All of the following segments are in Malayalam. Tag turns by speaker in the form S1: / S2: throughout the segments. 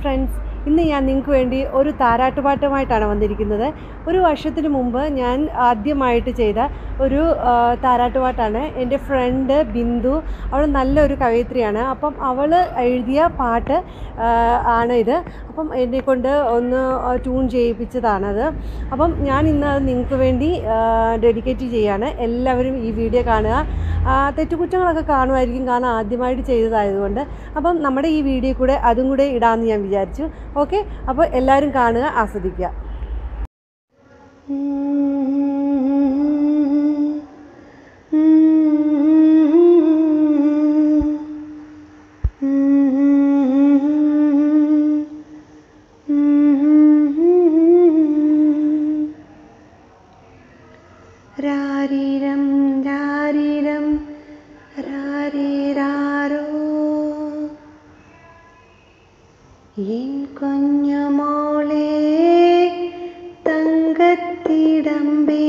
S1: ഫ്രണ്ട്സ്, ഇന്ന് ഞാൻ നിങ്ങൾക്ക് വേണ്ടി ഒരു താരാട്ടുപാട്ടുമായിട്ടാണ് വന്നിരിക്കുന്നത്. ഒരു വർഷത്തിന് മുമ്പ് ഞാൻ ആദ്യമായിട്ട് ചെയ്ത ഒരു താരാട്ടുപാട്ടാണ്. എൻ്റെ ഫ്രണ്ട് ബിന്ദു, അവൾ നല്ലൊരു കവയിത്രിയാണ്. അപ്പം അവൾ എഴുതിയ പാട്ട് ആണ് ഇത്. അപ്പം എന്നെക്കൊണ്ട് ഒന്ന് ട്യൂൺ ചെയ്യിപ്പിച്ചതാണത്. അപ്പം ഞാൻ ഇന്ന് അത് നിങ്ങൾക്ക് വേണ്ടി ഡെഡിക്കേറ്റ് ചെയ്യാണ്. എല്ലാവരും ഈ വീഡിയോ കാണുക. തെറ്റുകുറ്റങ്ങളൊക്കെ കാണുമായിരിക്കും, കാരണം ആദ്യമായിട്ട് ചെയ്തതായതുകൊണ്ട്. അപ്പം നമ്മുടെ ഈ വീഡിയോ കൂടെ അതും കൂടെ ഇടാമെന്ന് ഞാൻ വിചാരിച്ചു. ഓക്കെ, അപ്പോൾ എല്ലാവരും കാണുക, ആസ്വദിക്കുക. രാരിരം രാരിരം രാരിരാരോ എൻ കുഞ്ഞുമോളെ തങ്കത്തിടമ്പേ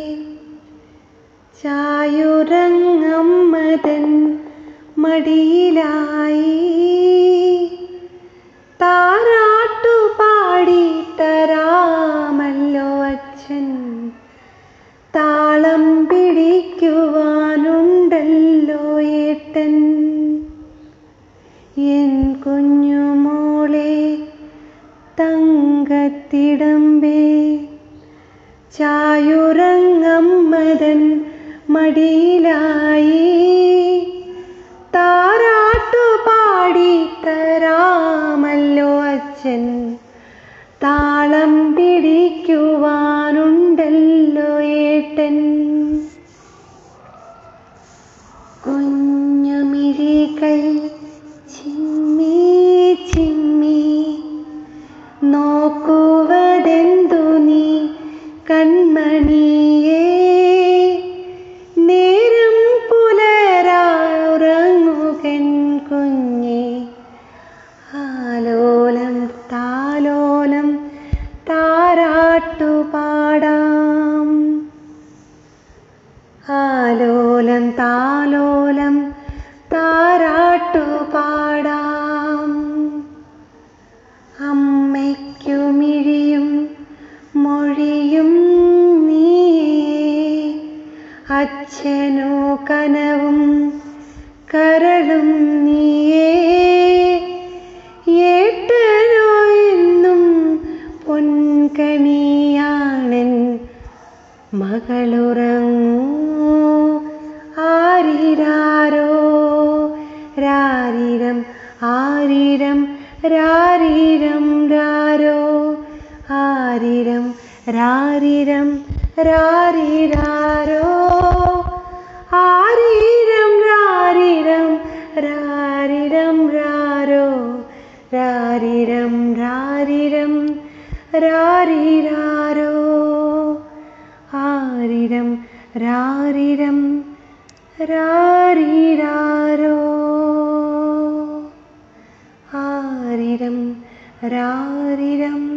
S1: ചായുറങ്ങമ്മതൻ മടിയിലായി താരാട്ടു പാടി തരാമല്ലോ അച്ഛൻ, താളം പിടിക്കുവാനുണ്ടല്ലോ ഏട്ടൻ. എൻ കുഞ്ഞുമോളെ തങ്കത്തിടമ്പേ ചായുറങ്ങമ്മതൻ മടിയിലായി താരാട്ടു പാടി തരാമല്ലോ അച്ഛൻ, താളം പിടിക്കുവാനുണ്ടല്ലോ ഏട്ടൻ. കുഞ്ഞുമിഴികൾ ചിമ്മി ചിമ്മി നോക്കുവതെന്തു നീ കൺമണിയേ, നേരം പുലരാറുറങ്ങുകൻ കുഞ്ഞേ, ആലോലം താലോലം താരാട്ടു പാടാം, ആലോലം താലോലം താരാട്ടു പാടാം. അമ്മയ്ക്കുമിഴിയും മൊഴിയും നീയേ, അച്ഛനു കനവും കരളും നീയേ, ഏട്ടനോ എന്നും പൊൻകണിയാണൻ, മകളുറങ്ങൂ ആരിരാരോ രാരിരം ആരിരം രാരിരം രാരോ ആരിരം രാരിരം രാരിരാരോ ആരിരം രാരിരം രാരിരം രാരോ രാരിരം രാരിരം രാരിരാരോ ആരിരം രാരിരം രാരിരാരോ ആരിരം രാരിരം